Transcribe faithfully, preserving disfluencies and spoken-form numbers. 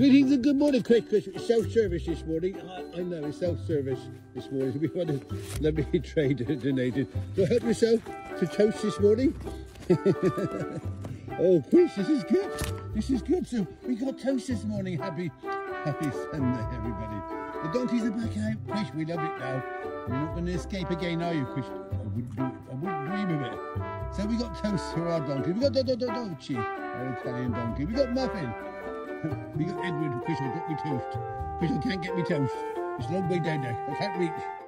Greetings and good morning, Chris. Chris, it's self-service this morning. I, I know it's self-service this morning. We want a lovely trader donated. So help yourself to toast this morning. Oh, Chris, this is good. This is good. So we got toast this morning. Happy, happy Sunday, everybody. The donkeys are back out. Chris, we love it now. You're not going to escape again, are you, Chris? I wouldn't do it. I wouldn't dream of it. So we got toast for our donkey. We got Do Do Do Dolce, our Italian donkey. We got Muffin. We got Edward. Chris, I got me toast. Chris, I can't get me toast. It's a long way down there. I can't reach.